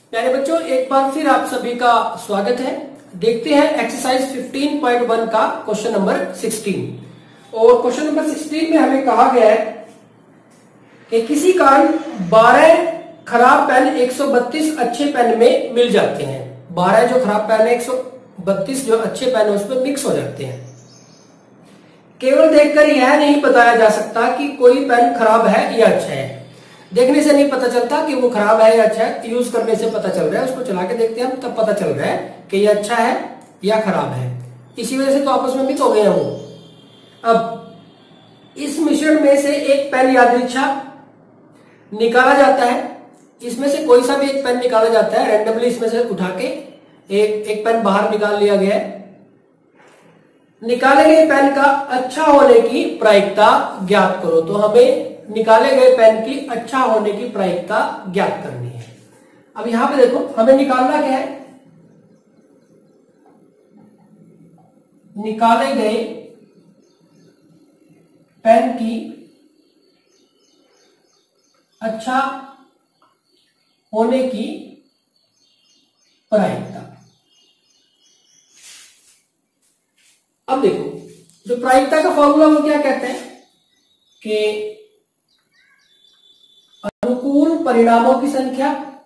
प्यारे बच्चों, एक बार फिर आप सभी का स्वागत है। देखते हैं एक्सरसाइज 15.1 का क्वेश्चन नंबर 16। और क्वेश्चन नंबर 16 में हमें कहा गया है कि किसी कारण 12 खराब पेन 132 अच्छे पेन में मिल जाते हैं। 12 जो खराब पेन है 132 जो अच्छे पेन है उसमें मिक्स हो जाते हैं। केवल देखकर यह नहीं बताया जा सकता कि कोई पेन खराब है या अच्छा है। देखने से नहीं पता चलता कि वो खराब है या अच्छा है, यूज करने से पता चल रहा है। उसको चला के देखते हैं हम, तब पता चल रहा है कि ये अच्छा है या खराब है। इसी वजह से तो आपस में मिक्स हो गए हैं वो। अब इस मिश्रण में से एक पेन यादृच्छा निकाला जाता है। इसमें से कोई सा भी एक पेन निकाला जाता है, रैंडमली इसमें से उठा के एक पेन बाहर निकाल लिया गया है। निकाले गए पेन का अच्छा होने की प्रायिकता ज्ञात करो। तो हमें निकाले गए पेन की अच्छा होने की प्रायिकता ज्ञात करनी है। अब यहां पे देखो, हमें निकालना क्या है, निकाले गए पेन की अच्छा होने की प्रायिकता। अब देखो, जो प्रायिकता का फॉर्मूला वो क्या कहते हैं कि अनुकूल परिणामों की संख्या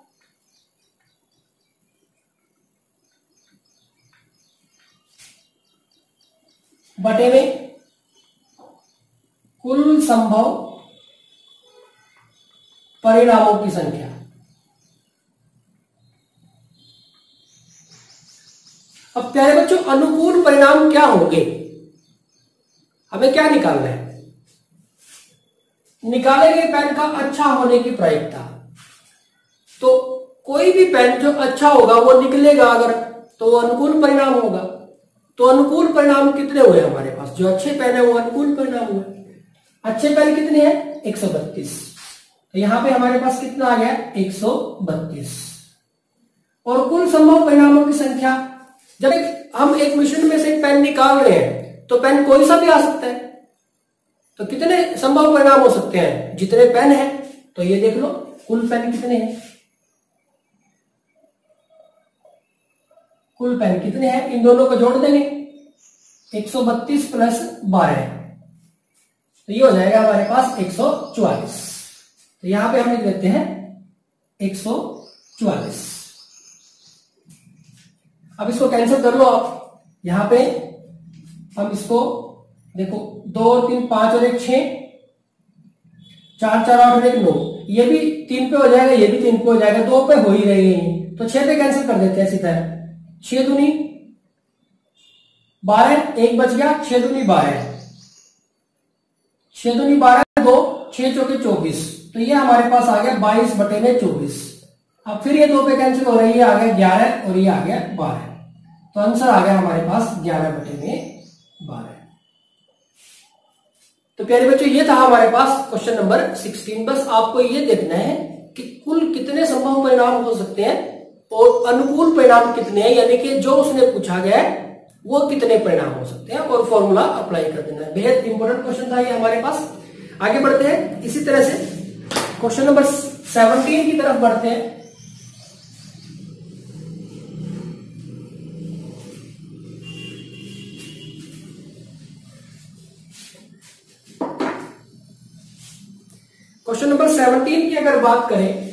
बटे में कुल संभव परिणामों की संख्या। अब प्यारे बच्चों, अनुकूल परिणाम क्या होंगे, हमें क्या निकालना है? निकाले गए पेन का अच्छा होने की प्रायिकता। तो कोई भी पेन जो अच्छा होगा वो निकलेगा अगर, तो वो अनुकूल परिणाम होगा। तो अनुकूल परिणाम कितने हुए हमारे पास? जो अच्छे पेन है वो अनुकूल परिणाम हुए। अच्छे पेन कितने हैं? 132। तो यहां पे हमारे पास कितना आ गया? 132। और कुल संभव परिणामों की संख्या, जब हम एक मिश्रण में से एक पेन निकाल रहे हैं तो पेन कोई सा भी आ सकता है। तो कितने संभव परिणाम हो सकते हैं? जितने पेन हैं। तो ये देख लो, कुल पेन कितने हैं, कुल पेन कितने हैं, इन दोनों को जोड़ देंगे। 132 प्लस 12, तो ये हो जाएगा हमारे पास 144। तो यहां पे हम लिख देते हैं 144। अब इसको कैंसिल कर लो आप। यहां पे हम इसको देखो, 2 और 3 5 और 1 6, 4 4 8 और 1 9, ये भी 3 पे हो जाएगा, ये भी 3 पे हो जाएगा, 2 पे हो ही रही है। तो 6 पे कैंसिल कर देते हैं सीधा। 6 दूनी 12, 1 बच गया, 6 दूनी 12, 6 दूनी 12, 2 6 चौके 24। तो ये हमारे पास आ गया 22 बटे में 24। अब फिर ये 2 पे कैंसिल हो रही है, आ गया 11 और ये आ गया 12। तो आंसर आ गया हमारे पास 11 बटे में 12। तो प्यारे बच्चों, ये था हमारे पास क्वेश्चन नंबर 16। बस आपको ये देखना है कि कुल कितने संभव परिणाम हो सकते हैं और अनुकूल परिणाम कितने हैं, यानी कि जो उसने पूछा गया है वो कितने परिणाम हो सकते हैं, और फॉर्मूला अप्लाई कर देना है। बेहद इंपॉर्टेंट क्वेश्चन था ये हमारे पास। आगे बढ़ते हैं, इसी तरह से क्वेश्चन नंबर 17 की तरफ बढ़ते हैं। क्वेश्चन नंबर 17 की अगर बात करें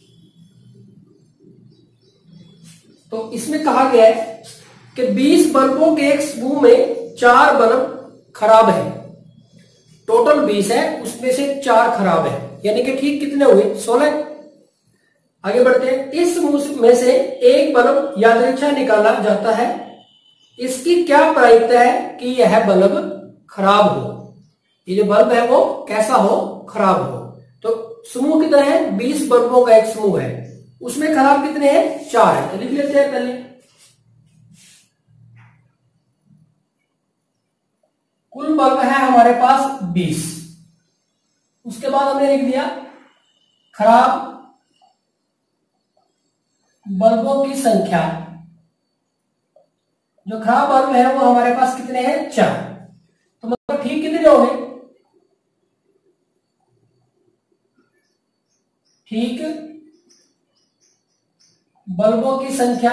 तो इसमें कहा गया है कि 20 बल्बों के एक समूह में 4 बल्ब खराब है। टोटल 20 है, उसमें से 4 खराब है, यानी कि ठीक कितने हुए? 16। आगे बढ़ते हैं। इस समूह में से एक बल्ब यादृच्छा निकाला जाता है। इसकी क्या प्रायिकता है कि यह बल्ब खराब हो? ये जो बल्ब है वो कैसा हो? खराब हो। तो समूह कितना है? 20 बल्बों का एक समूह है, उसमें खराब कितने हैं? 4 है। तो लिख लेते हैं पहले, कुल बल्ब है हमारे पास 20। उसके बाद हमने लिख दिया खराब बल्बों की संख्या। जो खराब बल्ब है वो हमारे पास कितने हैं? 4। तो मतलब ठीक कितने हो गए? ठीक बल्बों की संख्या,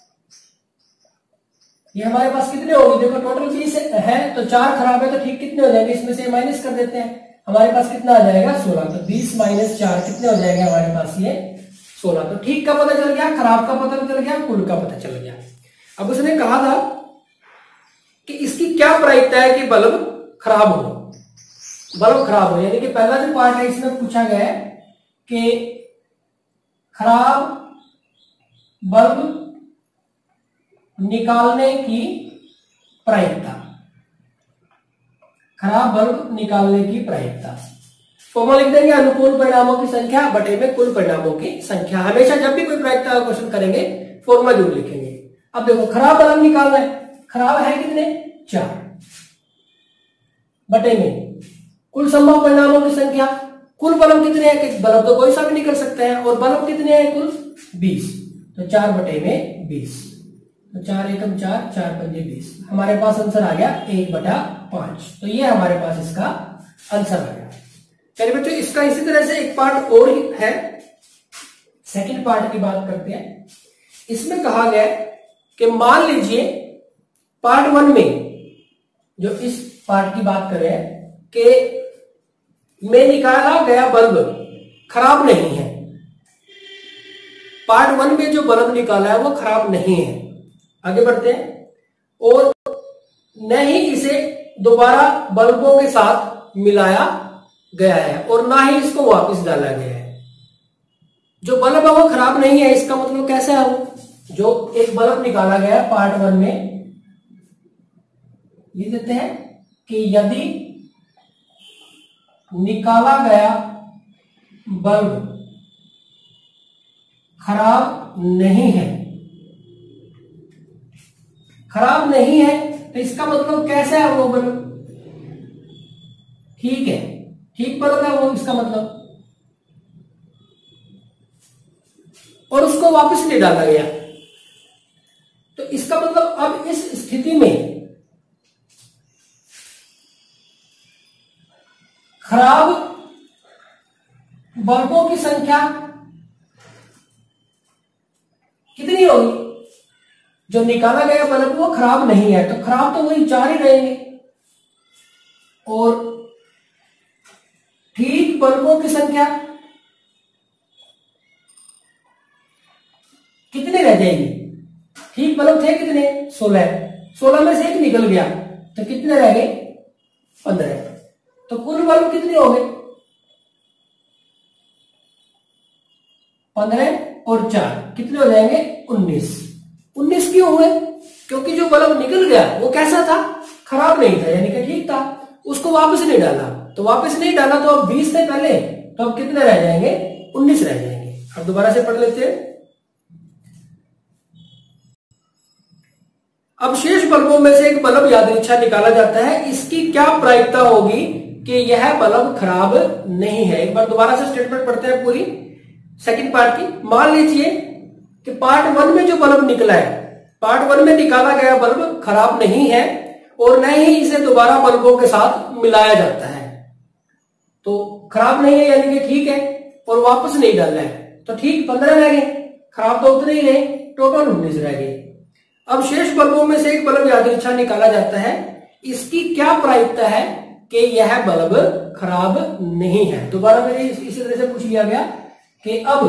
ये हमारे पास कितने होगी, देखो टोटल 20 है तो 4 खराब है तो ठीक कितने हो जाएंगे, इसमें से माइनस कर देते हैं, हमारे पास कितना आ जाएगा 16, तो 20 माइनस 4 कितने हो जाएंगे हमारे पास ये 16। तो ठीक का पता चल गया, खराब का पता चल गया, कुल का पता चल गया। अब उसने कहा था कि इसकी क्या प्रायिकता है कि बल्ब खराब हो, बल्ब खराब हो, यानी कि पहला जो पार्ट है इसमें पूछा गया है कि खराब बल्ब निकालने की प्रायिकता, खराब बल्ब निकालने की प्रायिकता। फॉर्मूला लिख देंगे, अनुकूल परिणामों की संख्या बटे में कुल परिणामों की संख्या। हमेशा जब भी कोई प्रायिकता का क्वेश्चन करेंगे फॉर्मूला जरूर लिखेंगे। अब देखो खराब बल्ब निकालना है, खराब है कितने 4 बटे में कुल संभव परिणामों की संख्या, कुल बल्ब कितने हैं, कि बल्ब तो कोई सा भी निकल सकते हैं, और बल्ब कितने हैं कुल 20, तो 4 बटे में 20, तो 4 एकम 4, 4 पंजे 20, हमारे पास आंसर आ गया 1/5। तो ये हमारे पास इसका आंसर आ गया। चलिए बच्चों, इसका इसी तरह से एक पार्ट और है, सेकंड पार्ट की बात करते हैं। इसमें कहा गया कि मान लीजिए पार्ट 1 में, जो इस पार्ट की बात कर रहे हैं कि में निकाला गया बल्ब खराब नहीं है, पार्ट 1 में जो बल्ब निकाला है वो खराब नहीं है। आगे बढ़ते हैं, और न ही इसे दोबारा बल्बों के साथ मिलाया गया है और ना ही इसको वापस डाला गया है। जो बल्ब है वो खराब नहीं है, इसका मतलब कैसा है, वो जो एक बल्ब निकाला गया है पार्ट 1 में, लिख देते हैं कि यदि निकाला गया बल्ब खराब नहीं है, खराब नहीं है तो इसका मतलब कैसा है, वो बल्ब ठीक है, ठीक बल्ब है वो, इसका मतलब, और उसको वापस नहीं डाला गया, तो इसका मतलब अब इस स्थिति में खराब बल्बों की संख्या कितनी होगी, जो निकाला गया बल्ब वो खराब नहीं है तो खराब तो वही 4 ही रहेंगे, और ठीक बल्बों की संख्या कितनी रह जाएगी, ठीक बल्ब थे कितने 16 में से एक निकल गया तो कितने रह गए 15, तो कुल बल्ब कितने हो गए 15 और 4 कितने हो जाएंगे 19 क्यों हुए, क्योंकि जो बल्ब निकल गया वो कैसा था, खराब नहीं था, यानी कि ठीक था, उसको वापस नहीं डाला, तो वापस नहीं डाला तो अब 20 थे पहले, तो अब कितने रह जाएंगे 19 रह जाएंगे। अब दोबारा से पढ़ लेते हैं। अब शेष बल्बों में से एक बल्ब यादृच्छा निकाला जाता है, इसकी क्या प्रायिकता होगी कि यह बल्ब खराब नहीं है। एक बार दोबारा से स्टेटमेंट पढ़ते हैं पूरी सेकंड पार्ट की। मान लीजिए कि पार्ट 1 में जो बल्ब निकला है, पार्ट 1 में निकाला गया बल्ब खराब नहीं है और न ही इसे दोबारा बल्बों के साथ मिलाया जाता है, तो खराब नहीं है यानी कि ठीक है, और वापस नहीं डालना है, तो ठीक 15 रह गए, खराब तो उतने ही रहे, टोटल 19 रह गए। अब शेष बल्बों में से एक बल्ब यादृच्छा निकाला जाता है, इसकी क्या प्रायिकता है कि यह बल्ब खराब नहीं है। दोबारा मेरे इसी तरह से पूछ लिया गया कि अब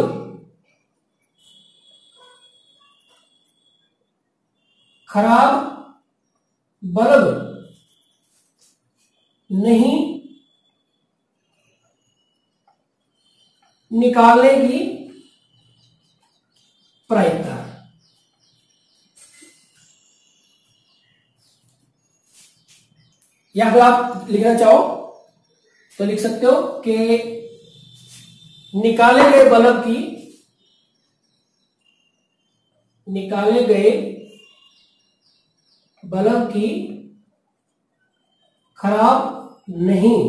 खराब बल्ब नहीं निकालने की प्रायिकता, या अगर आप लिखना चाहो तो लिख सकते हो कि निकाले गए बल्ब की खराब नहीं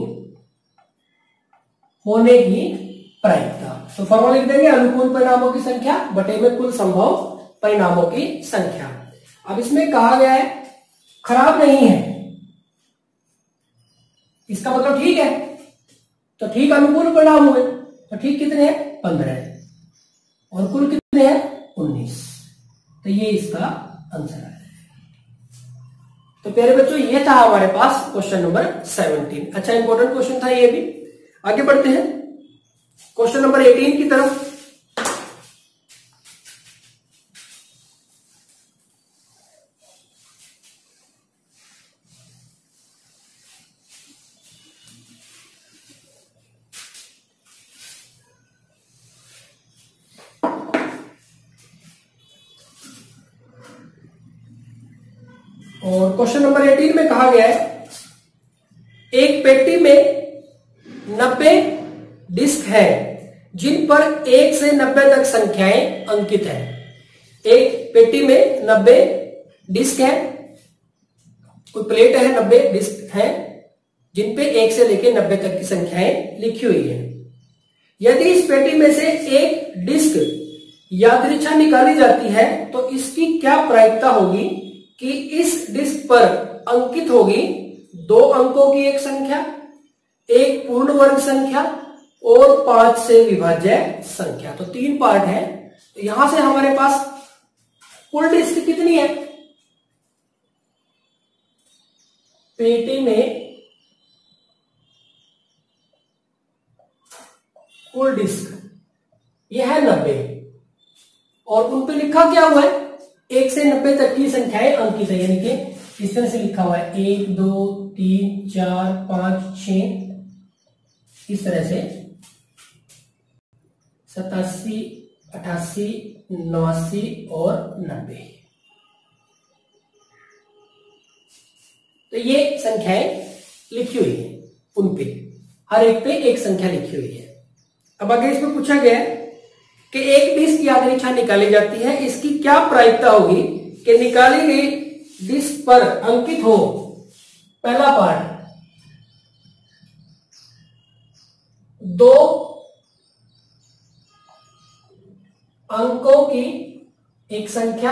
होने की प्रायिकता। तो फॉर्मूला लिख देंगे, अनुकूल परिणामों की संख्या बटे में कुल संभव परिणामों की संख्या। अब इसमें कहा गया है खराब नहीं है, इसका मतलब ठीक है, तो ठीक अनुकूल परिणाम हुए, तो ठीक कितने हैं 15 और कुल कितने हैं 19। तो ये इसका आंसर आ जाएगा। तो प्यारे बच्चों, ये था हमारे पास क्वेश्चन नंबर 17। अच्छा इंपॉर्टेंट क्वेश्चन था ये भी। आगे बढ़ते हैं क्वेश्चन नंबर 18 की तरफ। और क्वेश्चन नंबर 18 में कहा गया है, एक पेटी में 90 डिस्क है जिन पर 1 से 90 तक संख्याएं अंकित है। एक पेटी में 90 डिस्क है, कोई प्लेट है, 90 डिस्क है जिन पे 1 से लेकर 90 तक की संख्याएं लिखी हुई है। यदि इस पेटी में से एक डिस्क यादृच्छा निकाली जाती है तो इसकी क्या प्रायिकता होगी कि इस डिस्क पर अंकित होगी 2 अंकों की एक संख्या, एक पूर्ण वर्ग संख्या और 5 से विभाज्य संख्या। तो 3 पार्ट है। तो यहां से हमारे पास कुल डिस्क कितनी है? पेटी में कुल डिस्क यह है 90 और उन पे लिखा क्या हुआ है? 1 से 90 तक की संख्याएं अंकित है, यानी कि इस तरह से लिखा हुआ है 1 2 3 4 5 6, इस तरह से 87 88 89 और 90। तो ये संख्याएं लिखी हुई है, उन पे हर एक पे एक संख्या लिखी हुई है। अब आगे इसमें पूछा गया है कि एक डिस्क यादृच्छा निकाली जाती है, इसकी क्या प्रायिकता होगी कि निकाली गई डिस्क पर अंकित हो। पहला पार्ट 2 अंकों की एक संख्या,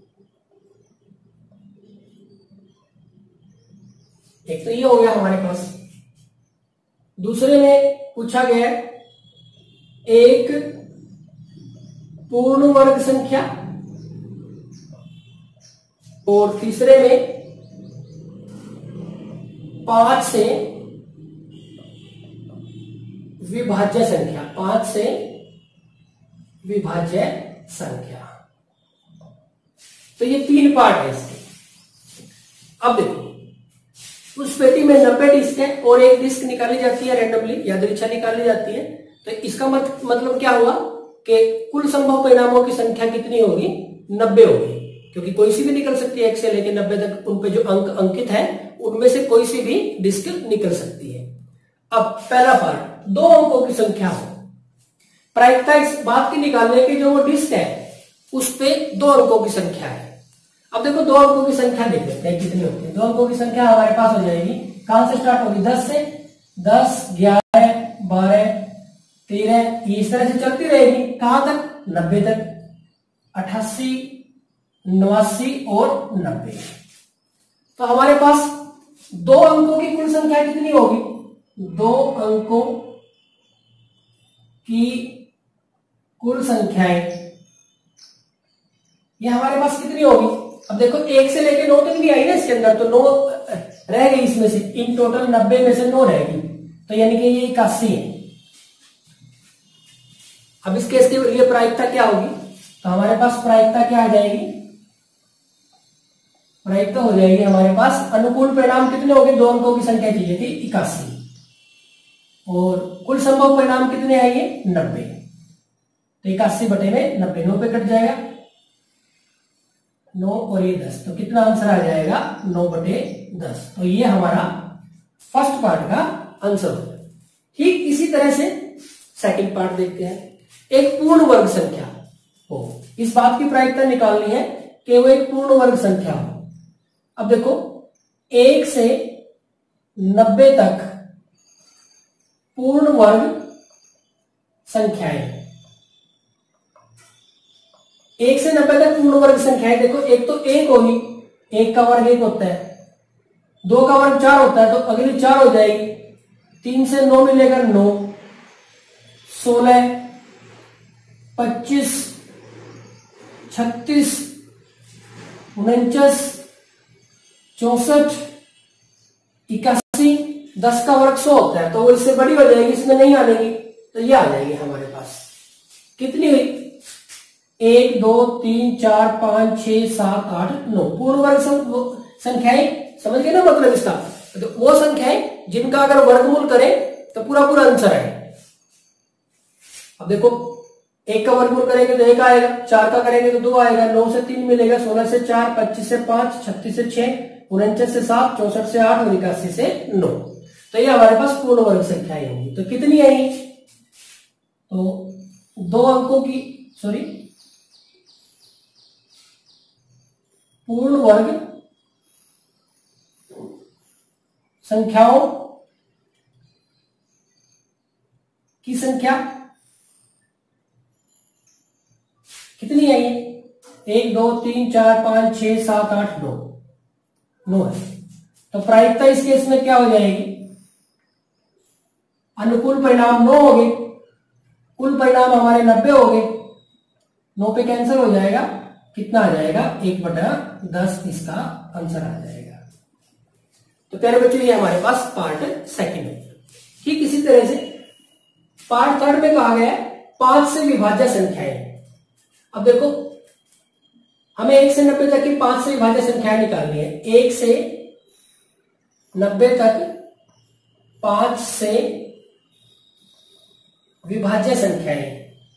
एक तो ये हो गया हमारे पास। दूसरे में पूछा गया एक पूर्ण वर्ग संख्या और तीसरे में 5 से विभाज्य संख्या, 5 से विभाज्य संख्या। तो ये 3 पार्ट है इसके। अब देखो, उस पेटी में 90 डिस्क है और एक डिस्क निकाली जाती है रैंडमली, यादृच्छा निकाली जाती है। तो इसका मतलब क्या हुआ कि कुल संभव परिणामों की संख्या कितनी होगी? 90 होगी, क्योंकि कोई सी भी निकल सकती है 1 से लेकर 90 तक। उन पे जो अंक अंकित है उनमें से कोई सी भी डिस्क निकल सकती है। अब पहला पार्ट 2 अंकों की संख्या हो, प्रायिकता इस बात की निकालने की जो वो डिस्क है उस पे 2 अंकों की संख्या है। अब देखो 2 अंकों की संख्या देख लेते हैं कितनी होती है। 2 अंकों की संख्या हमारे पास हो जाएगी, कहां से स्टार्ट होगी? 10 से। 10 11 12 13, इस तरह से चलती रहेगी कहां तक? 90 तक। 88 89 और 90। तो हमारे पास 2 अंकों की कुल संख्या कितनी होगी? 2 अंकों की कुल संख्याएं ये हमारे पास कितनी होगी? अब देखो 1 से लेकर 9 तक नहीं आई ना इसके अंदर, तो 9 रह गई इसमें से। इन टोटल 90 में से 9 रहेगी, तो यानी कि ये 81 है। अब इस केस के लिए प्रायिकता क्या होगी? तो हमारे पास प्रायिकता क्या आ जाएगी? प्रायिकता हो जाएगी हमारे पास, अनुकूल परिणाम कितने हो गए? 2 अंकों की संख्या चाहिए थी 81 और कुल संभव परिणाम कितने आएंगे? 90। तो 81 बटे में 90, 9 पे कट जाएगा 9 और ये 10, तो कितना आंसर आ जाएगा? 9 बटे 10। तो ये हमारा फर्स्ट पार्ट का आंसर होगा। ठीक इसी तरह से सेकंड पार्ट देखते हैं। एक पूर्ण वर्ग संख्या हो, इस बात की प्रायिकता निकालनी है कि वो एक पूर्ण वर्ग संख्या हो। अब देखो 1 से 90 तक पूर्ण वर्ग संख्याएं, 1 से 90 तक पूर्ण वर्ग संख्याएं। देखो एक तो 1 होगी, 1 का वर्ग 1 होता है, 2 का वर्ग 4 होता है, तो अगली 4 हो जाएगी। 3 से 9 मिलेगा 9, 16 25 36 49, 64, 81, 10 का वर्ग 100 होता है, तो वो इससे बड़ी हो जाएगी, इसमें नहीं आनेगी, तो ये आ जाएगी हमारे पास। कितनी हुई? 1 2 3 4 5 6 7 8 9 पूर्ण वर्ग संख्याएं। समझ गए ना मतलब इसका? तो वो संख्याएं जिनका अगर वर्गमूल करें तो पूरा पूरा आंसर है। अब देखो 1 का वर्गमूल करेंगे तो 1 आएगा, 4 का करेंगे तो 2 आएगा, 9 से 3 मिलेगा, 16 से 4, 25 से 5, 36 से 6, 49 से 7, 64 से 8 और 81 से 9। तो ये हमारे पास पूर्ण वर्ग संख्याएं होंगी। तो कितनी आई? तो 2 अंकों की पूर्ण वर्ग संख्याओं की संख्या कितनी आई? 1 2 3 4 5 6 7 8 9 है। तो प्रायिकता इस केस में क्या हो जाएगी? अनुकूल परिणाम 9 हो गए, कुल परिणाम हमारे 90 हो गए, 9 पे कैंसिल हो जाएगा, कितना आ जाएगा? 1/10 इसका आंसर आ जाएगा। तो प्यारे बच्चों ये हमारे पास पार्ट सेकंड है। ठीक इसी तरह से पार्ट थर्ड में कहा गया है 5 से विभाज्य संख्याएं। अब देखो हमें 1 से 90 तक की 5 से विभाज्य संख्याएं निकालनी है। 1 से 90 तक 5 से विभाज्य संख्याएं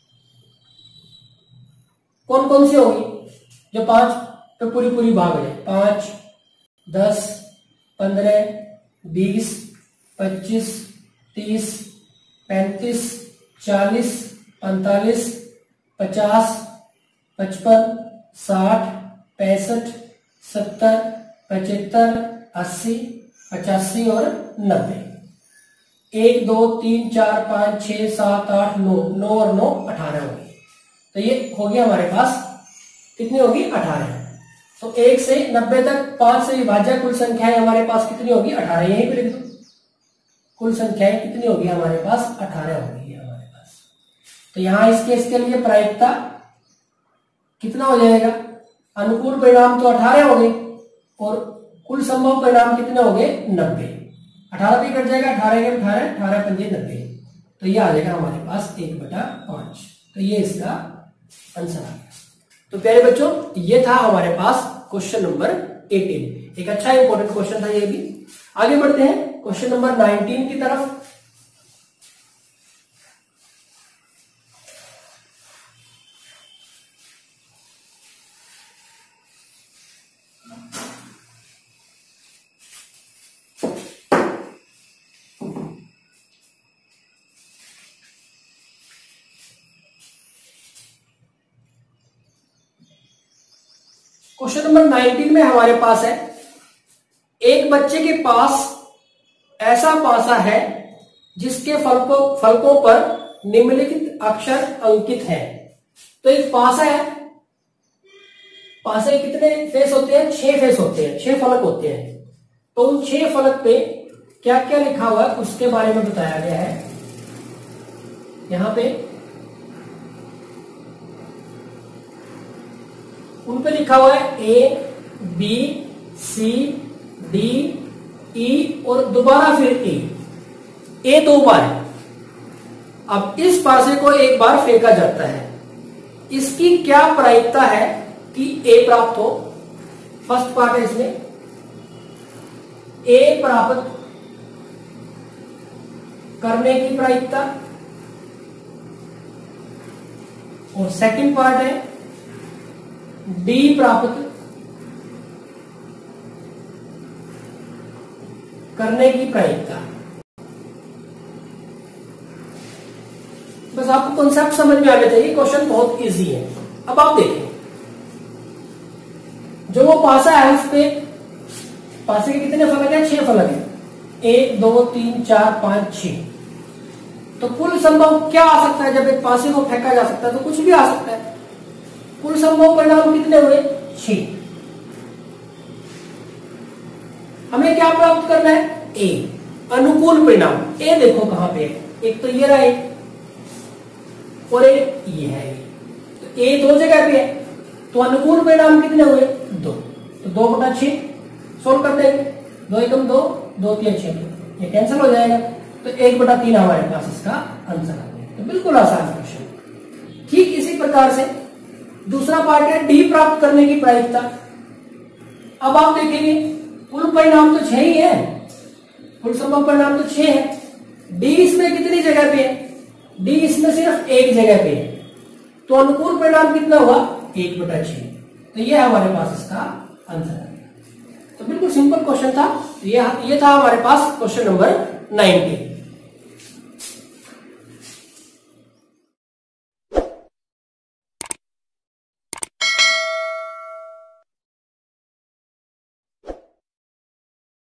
कौन कौन सी होगी? जो 5 पे पूरी पूरी भाग है, 5 10 15 20 25 30 35 40 45 50 55 60 65 70 75 80 85 और 90। 1 2 3 4 5 6 7 8 9 9 और 9 18 होगी। तो ये हो गया हमारे पास, कितनी होगी? 18। तो 1 से 90 तक 5 से विभाज्य कुल संख्याएं हमारे पास कितनी होगी? 18। यहीं पे लिख दो, कुल संख्याएं कितनी होगी हमारे पास? 18 होगी हमारे पास। तो यहां इस केस के लिए प्रायिकता कितना हो जाएगा? अनुकूल परिणाम तो 18 हो गए और कुल संभव परिणाम कितने हो गए? 90। 18 भी कट जाएगा, 18 के 18, 18 पंजे 90। तो ये आ जाएगा हमारे पास 1/5। तो ये इसका आंसर आ गया। तो प्यारे बच्चों ये था हमारे पास क्वेश्चन नंबर 18। एक अच्छा इंपॉर्टेंट क्वेश्चन था ये भी। आगे बढ़ते हैं क्वेश्चन नंबर 19 की तरफ। क्वेश्चन नंबर 19 में हमारे पास है, एक बच्चे के पास ऐसा पासा है जिसके फलकों पर निम्नलिखित अक्षर अंकित है। तो एक पासा है, पासे कितने फेस होते हैं? 6 फेस होते हैं, 6 फलक होते हैं। तो उन 6 फलक पे क्या क्या लिखा हुआ है उसके बारे में बताया गया है। यहां पे उन पे लिखा हुआ है A B C D E और दोबारा फिर A 2 बार है। अब इस पासे को एक बार फेंका जाता है, इसकी क्या प्रायिकता है कि A प्राप्त हो? फर्स्ट पार्ट है इसमें A प्राप्त करने की प्रायिकता, और सेकंड पार्ट है D प्राप्त करने की प्रायिकता। बस आपको कॉन्सेप्ट समझ में आना चाहिए, क्वेश्चन बहुत इजी है। अब आप देखें, जो वो पासा है उस पे पासे के कितने फलक हैं? 6 फलक हैं। 1 2 3 4 5 6। तो कुल संभव क्या आ सकता है? जब एक पासे को फेंका जा सकता है तो कुछ भी आ सकता है। कुल संभव परिणाम कितने हुए? 6। हमें क्या प्राप्त करना है? A अनुकूल परिणाम। A देखो कहां पे है, एक तो ये रहा है और एक ये है। तो A 2 जगह पे है, तो अनुकूल परिणाम कितने हुए? 2, तो 2/6 सोल्व कर देंगे। 2 एकम 2, 2 3 6, ये कैंसिल हो जाएगा, तो 1/3 हमारे पास इसका आंसर आ गया। तो बिल्कुल आसान क्वेश्चन। ठीक इसी प्रकार से दूसरा पार्ट है डी प्राप्त करने की प्रायिकता। अब आप देखेंगे कुल परिणाम तो 6 ही है, कुल संभव परिणाम तो 6 है। डी इसमें कितनी जगह पे है? डी इसमें सिर्फ एक जगह पे है, तो अनुकूल परिणाम कितना हुआ? 1/6। तो ये हमारे पास इसका आंसर है। तो बिल्कुल सिंपल क्वेश्चन था। ये था हमारे पास क्वेश्चन नंबर 19।